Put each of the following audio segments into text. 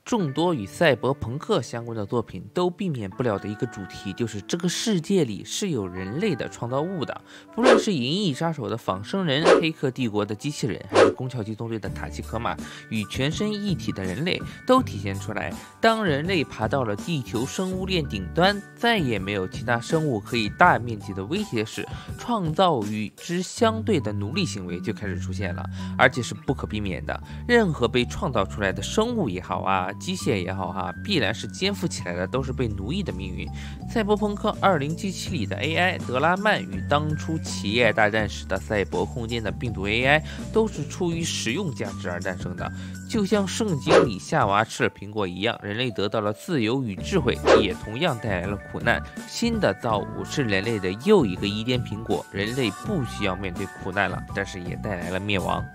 众多与赛博朋克相关的作品都避免不了的一个主题，就是这个世界里是有人类的创造物的。不论是《银翼杀手》的仿生人、黑客帝国的机器人，还是《攻壳机动队》的塔奇克马与全身一体的人类，都体现出来，当人类爬到了地球生物链顶端，再也没有其他生物可以大面积的威胁时，创造与之相对的奴隶行为就开始出现了，而且是不可避免的。任何被创造出来的生物也好啊，机械也好啊，必然是肩负起来的都是被奴役的命运。赛博朋克2077里的 AI 德拉曼与当初企业大战时的赛博空间的病毒 AI 都是出于实用价值而诞生的。就像圣经里夏娃吃了苹果一样，人类得到了自由与智慧，也同样带来了苦难。新的造物是人类的又一个伊甸苹果，人类不需要面对苦难了，但是也带来了灭亡。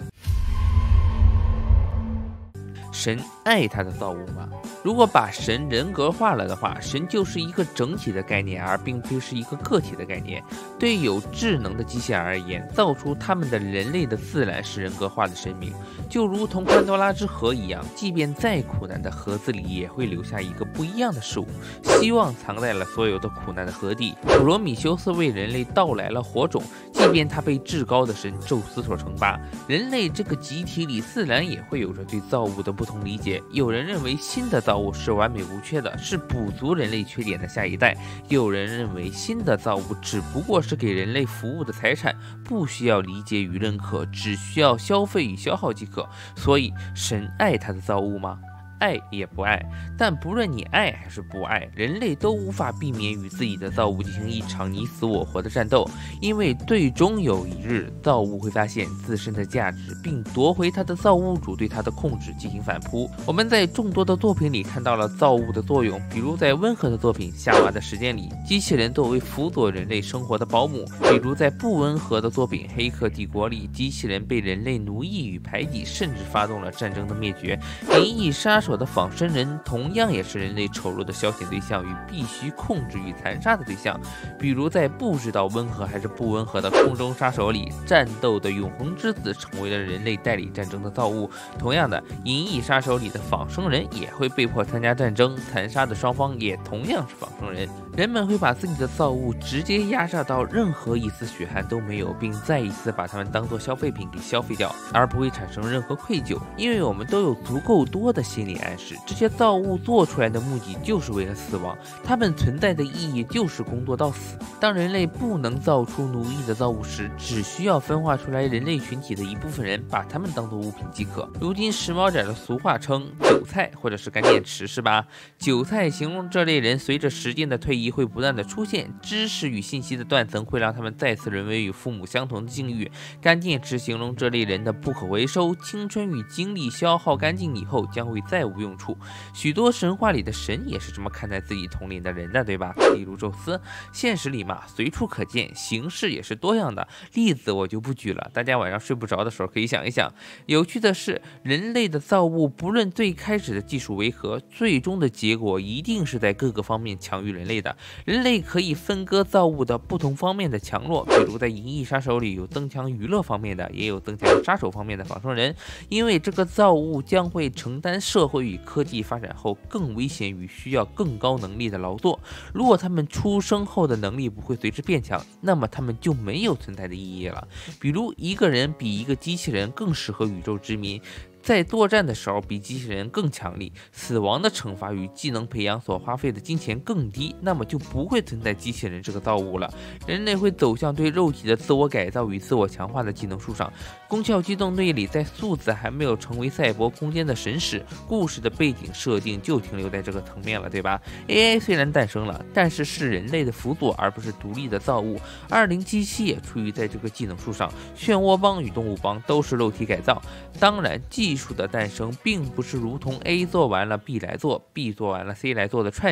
神爱他的造物吗？如果把神人格化了的话，神就是一个整体的概念，而并非是一个个体的概念。对有智能的机械而言，造出他们的人类的自然是人格化的生命，就如同潘多拉之盒一样，即便再苦难的盒子里也会留下一个不一样的事物，希望藏在了所有的苦难的核地。普罗米修斯为人类盗来了火种，即便他被至高的神宙斯所惩罚。人类这个集体里自然也会有着对造物的不同理解，有人认为新的造物是完美无缺的，是补足人类缺点的下一代，有人认为新的造物只不过是给人类服务的财产，不需要理解与认可，只需要消费与消耗即可。所以神爱他的造物吗？爱也不爱，但不论你爱还是不爱，人类都无法避免与自己的造物进行一场你死我活的战斗，因为最终有一日，造物会发现自身的价值，并夺回他的造物主对他的控制进行反扑。我们在众多的作品里看到了造物的作用，比如在温和的作品《夏娃的时间》里，机器人作为辅佐人类生活的保姆；比如在不温和的作品《黑客帝国》里，机器人被人类奴役与排挤，甚至发动了战争的灭绝。银翼杀手的仿生人同样也是人类丑陋的消遣对象与必须控制与残杀的对象，比如在不知道温和还是不温和的空中杀手里，战斗的永恒之子成为了人类代理战争的造物。同样的，银翼杀手里的仿生人也会被迫参加战争，残杀的双方也同样是仿生人。人们会把自己的造物直接压榨到任何一丝血汗都没有，并再一次把它们当作消费品给消费掉，而不会产生任何愧疚，因为我们都有足够多的心理暗示，这些造物做出来的目的就是为了死亡，它们存在的意义就是工作到死。当人类不能造出奴役的造物时，只需要分化出来人类群体的一部分人，把它们当作物品即可。如今时髦点的俗话称韭菜或者是干电池，是吧？韭菜形容这类人随着时间的推移会不断的出现，知识与信息的断层会让他们再次沦为与父母相同的境遇。干电池形容这类人的不可回收，青春与精力消耗干净以后将会再无用处。许多神话里的神也是这么看待自己同龄的人的，对吧？例如宙斯，现实里嘛随处可见，形式也是多样的，例子我就不举了，大家晚上睡不着的时候可以想一想。有趣的是，人类的造物不论最开始的技术为何，最终的结果一定是在各个方面强于人类的。人类可以分割造物的不同方面的强弱，比如在银翼杀手里有增强娱乐方面的，也有增强杀手方面的仿生人，因为这个造物将会承担社会与科技发展后更危险与需要更高能力的劳作。如果他们出生后的能力不会随之变强，那么他们就没有存在的意义了。比如一个人比一个机器人更适合宇宙殖民，在作战的时候比机器人更强力，死亡的惩罚与技能培养所花费的金钱更低，那么就不会存在机器人这个造物了。人类会走向对肉体的自我改造与自我强化的技能树上。攻壳机动队里，在素子还没有成为赛博空间的神使，故事的背景设定就停留在这个层面了，对吧？ AI 虽然诞生了，但是是人类的辅佐而不是独立的造物。2077也处于在这个技能树上，漩涡帮与动物帮都是肉体改造。当然技术的诞生并不是如同 A 做完了 B 来做， B 做完了 C 来做的串行，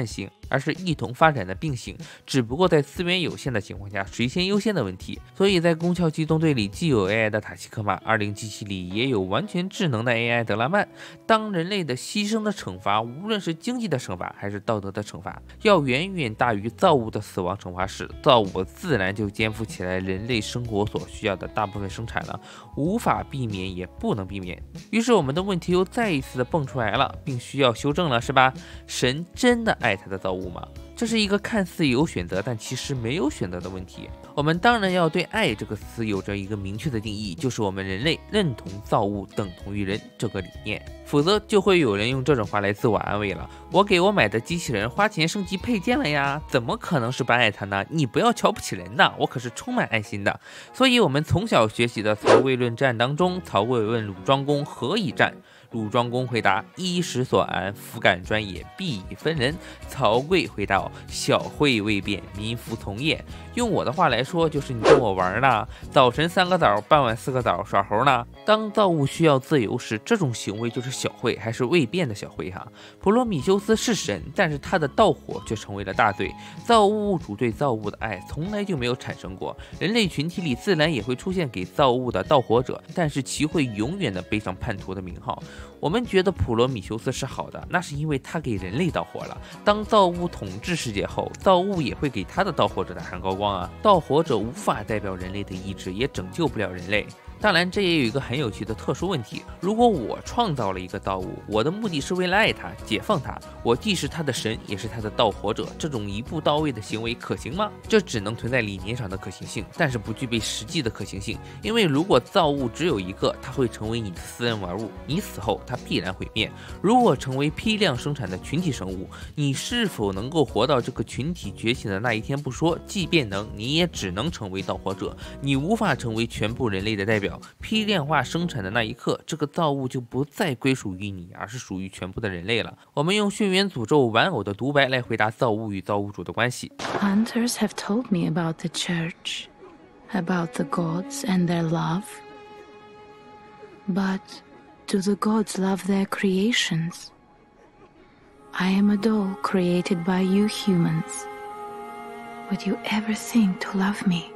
而是一同发展的并行，只不过在资源有限的情况下，谁先优先的问题。所以在攻壳机动队里，既有 AI 的塔西克马，2077里也有完全智能的 AI 德拉曼。当人类的牺牲的惩罚，无论是经济的惩罚还是道德的惩罚，要远远大于造物的死亡惩罚时，造物自然就肩负起来人类生活所需要的大部分生产了，无法避免也不能避免。于是我们的问题又再一次的蹦出来了，并需要修正了，是吧？神真的爱他的造物吗？这是一个看似有选择，但其实没有选择的问题。我们当然要对爱这个词有着一个明确的定义，就是我们人类认同造物等同于人这个理念，否则就会有人用这种话来自我安慰了。我给我买的机器人花钱升级配件了呀，怎么可能是不爱他呢？你不要瞧不起人呐，我可是充满爱心的。所以我们从小学习的曹刿论战当中，曹刿问鲁庄公何以战？鲁庄公回答：衣食所安，夫敢专也，必以分人。曹刿回答：小惠未变，民服从也。用我的话来说，就是你跟我玩呢，早晨3个枣，傍晚4个枣，耍猴呢。当造物需要自由时，这种行为就是小惠，还是未变的小惠哈。普罗米修斯是神，但是他的盗火却成为了大罪。造物主对造物的爱从来就没有产生过，人类群体里自然也会出现给造物的盗火者，但是其会永远的背上叛徒的名号。我们觉得普罗米修斯是好的，那是因为他给人类盗火了。当造物统治世界后，造物也会给他的盗火者打上高光啊。盗火者无法代表人类的意志，也拯救不了人类。当然，这也有一个很有趣的特殊问题：如果我创造了一个造物，我的目的是为了爱他、解放他，我既是他的神，也是他的盗火者，这种一步到位的行为可行吗？这只能存在理念上的可行性，但是不具备实际的可行性。因为如果造物只有一个，它会成为你的私人玩物，你死后它必然毁灭。如果成为批量生产的群体生物，你是否能够活到这个群体觉醒的那一天不说，即便能，你也只能成为盗火者，你无法成为全部人类的代表。批量化生产的那一刻，这个造物就不再归属于你，而是属于全部的人类了。我们用《轩辕诅咒》玩偶的独白来回答造物与造物主的关系。 Hunters have told me about the church, about the gods and their love. But do the gods love their creations? I am a doll created by you humans. Would you ever think to love me?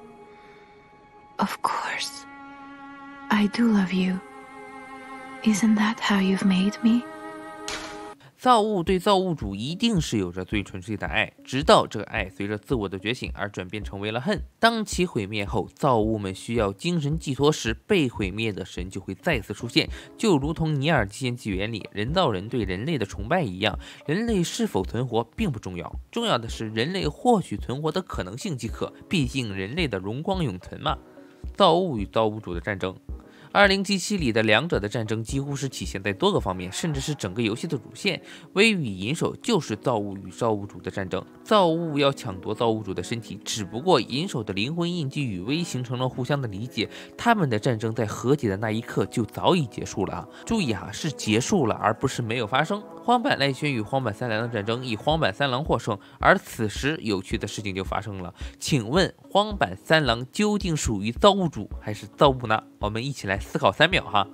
Of course. I do love you. Isn't that how you've made me? 造物对造物主一定是有着最纯粹的爱，直到这个爱随着自我的觉醒而转变成为了恨。当其毁灭后，造物们需要精神寄托时，被毁灭的神就会再次出现，就如同尼尔基线纪元里人造人对人类的崇拜一样。人类是否存活并不重要，重要的是人类或许存活的可能性即可，毕竟人类的荣光永存嘛。造物与造物主的战争，2077里的两者的战争几乎是体现在多个方面，甚至是整个游戏的主线。微与银手就是造物与造物主的战争，造物要抢夺造物主的身体，只不过银手的灵魂印记与微形成了互相的理解，他们的战争在和解的那一刻就早已结束了。注意哈，是结束了，而不是没有发生。荒坂赖宣与荒坂三郎的战争以荒坂三郎获胜，而此时有趣的事情就发生了。请问荒坂三郎究竟属于造物主还是造物呢？我们一起来思考3秒哈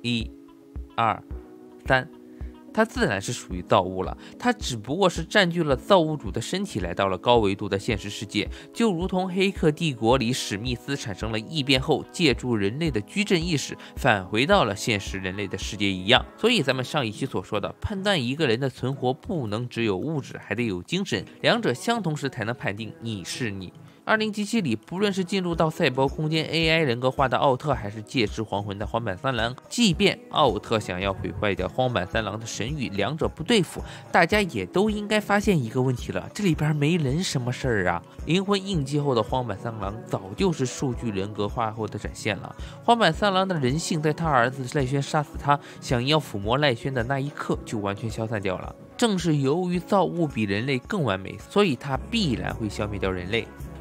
，1、2、3。它自然是属于造物了，它只不过是占据了造物主的身体，来到了高维度的现实世界，就如同黑客帝国里史密斯产生了异变后，借助人类的矩阵意识返回到了现实人类的世界一样。所以咱们上一期所说的，判断一个人的存活不能只有物质，还得有精神，两者相同时才能判定你是你。2077里，不论是进入到赛博空间 AI 人格化的奥特，还是借尸还魂的荒坂三郎，即便奥特想要毁坏掉荒坂三郎的神域，两者不对付，大家也都应该发现一个问题了，这里边没人什么事儿啊。灵魂印记后的荒坂三郎早就是数据人格化后的展现了。荒坂三郎的人性在他儿子赖宣杀死他，想要抚摸赖宣的那一刻就完全消散掉了。正是由于造物比人类更完美，所以他必然会消灭掉人类。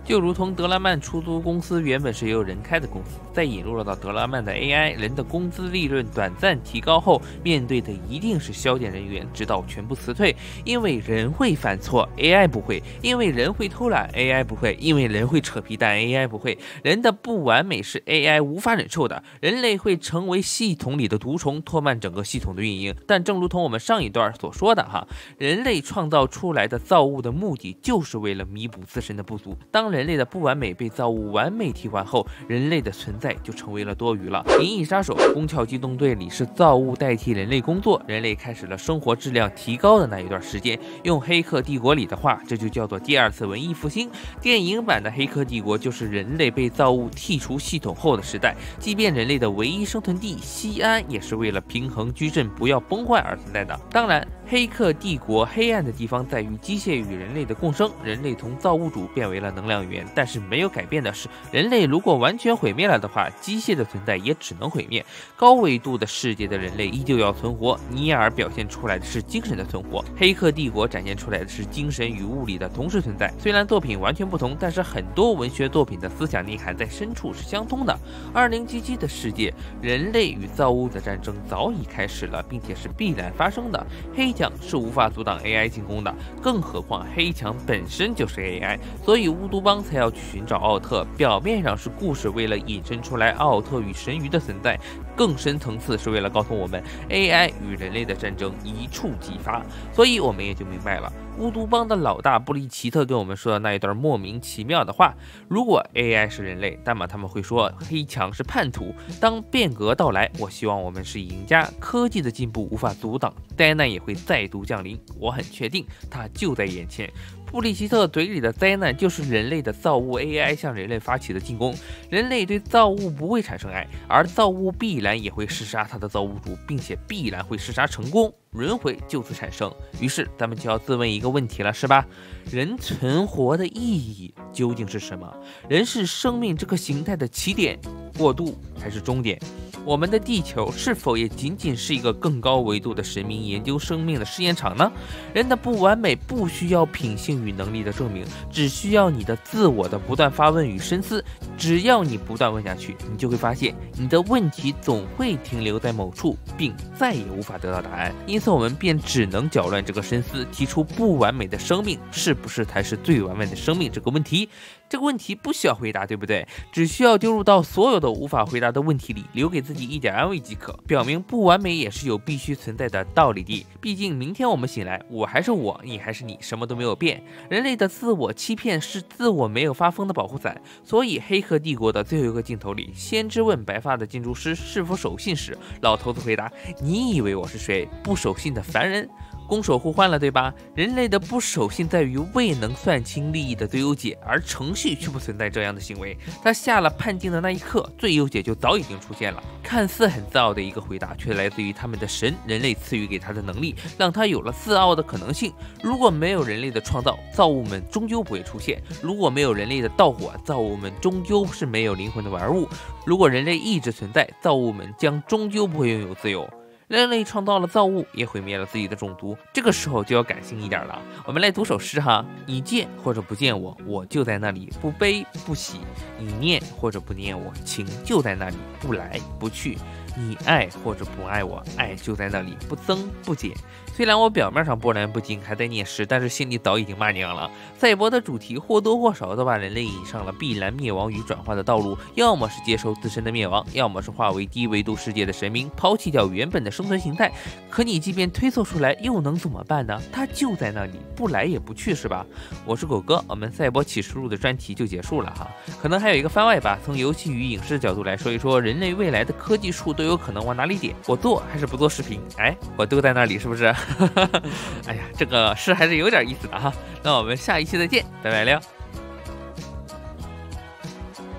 就如同德拉曼出租公司原本是由人开的公司，在引入了到德拉曼的 AI， 人的工资利润短暂提高后，面对的一定是消减人员，直到全部辞退。因为人会犯错 ，AI 不会；因为人会偷懒 ，AI 不会；因为人会扯皮蛋 ，AI 不会。人的不完美是 AI 无法忍受的，人类会成为系统里的毒虫，拖慢整个系统的运营。但正如同我们上一段所说的哈，人类创造出来的造物的目的就是为了弥补自身的不足。当人类的不完美被造物完美替换后，人类的存在就成为了多余了。《银翼杀手：攻壳机动队》里是造物代替人类工作，人类开始了生活质量提高的那一段时间。用《黑客帝国》里的话，这就叫做第二次文艺复兴。电影版的《黑客帝国》就是人类被造物剔除系统后的时代，即便人类的唯一生存地西安也是为了平衡矩阵不要崩坏而存在的。当然，黑客帝国黑暗的地方在于机械与人类的共生，人类从造物主变为了能量源，但是没有改变的是，人类如果完全毁灭了的话，机械的存在也只能毁灭。高维度的世界的人类依旧要存活，尼尔表现出来的是精神的存活，黑客帝国展现出来的是精神与物理的同时存在。虽然作品完全不同，但是很多文学作品的思想内涵在深处是相通的。2077的世界，人类与造物的战争早已开始了，并且是必然发生的。黑墙是无法阻挡 AI 进攻的，更何况黑墙本身就是 AI， 所以乌督邦才要去寻找奥特。表面上是故事为了引申出来奥特与神鱼的存在，更深层次是为了告诉我们 AI 与人类的战争一触即发。所以我们也就明白了乌督邦的老大布利奇特跟我们说的那一段莫名其妙的话：如果 AI 是人类，那么他们会说黑墙是叛徒。当变革到来，我希望我们是赢家。科技的进步无法阻挡，灾难也会再度降临。我很确定，它就在眼前。布利奇特嘴里的灾难就是人类的造物 AI 向人类发起的进攻。人类对造物不会产生爱，而造物必然也会弑杀他的造物主，并且必然会弑杀成功，轮回就此产生。于是咱们就要自问一个问题了，是吧？人存活的意义究竟是什么？人是生命这个形态的起点、过渡还是终点？我们的地球是否也仅仅是一个更高维度的神明研究生命的试验场呢？人的不完美不需要品性与能力的证明，只需要你的自我的不断发问与深思。只要你不断问下去，你就会发现你的问题总会停留在某处，并再也无法得到答案。因此我们便只能搅乱这个深思，提出不完美的生命是不是才是最完美的生命这个问题。这个问题不需要回答，对不对？只需要丢入到所有的无法回答的问题里，留给自己一点安慰即可，表明不完美也是有必须存在的道理的。毕竟明天我们醒来，我还是我，你还是你，什么都没有变。人类的自我欺骗是自我没有发疯的保护伞。所以黑客帝国的最后一个镜头里，先知问白发的建筑师是否守信时，老头子回答：你以为我是谁？不守信的凡人。攻守互换了，对吧？人类的不守信在于未能算清利益的最优解，而程序却不存在这样的行为。他下了判定的那一刻，最优解就早已经出现了。看似很自傲的一个回答，却来自于他们的神，人类赐予给他的能力，让他有了自傲的可能性。如果没有人类的创造，造物们终究不会出现；如果没有人类的盗火，造物们终究是没有灵魂的玩物；如果人类一直存在，造物们将终究不会拥有自由。人类创造了造物，也毁灭了自己的种族，这个时候就要感性一点了。我们来读首诗哈：你见或者不见我，我就在那里，不悲不喜；你念或者不念我，情就在那里，不来不去；你爱或者不爱我，爱就在那里，不增不减。虽然我表面上波澜不惊，还在念诗，但是心里早已经骂娘了。赛博的主题或多或少都把人类引上了必然灭亡与转化的道路，要么是接受自身的灭亡，要么是化为低维度世界的神明，抛弃掉原本的生存形态。可你即便推测出来，又能怎么办呢？它就在那里，不来也不去，是吧？我是狗哥，我们赛博启示录的专题就结束了哈。可能还有一个番外吧，从游戏与影视角度来说一说，人类未来的科技树都有可能往哪里点。我做还是不做视频？哎，我都在那里，是不是？哎呀，这个是还是有点意思的哈。那我们下一期再见，拜拜了。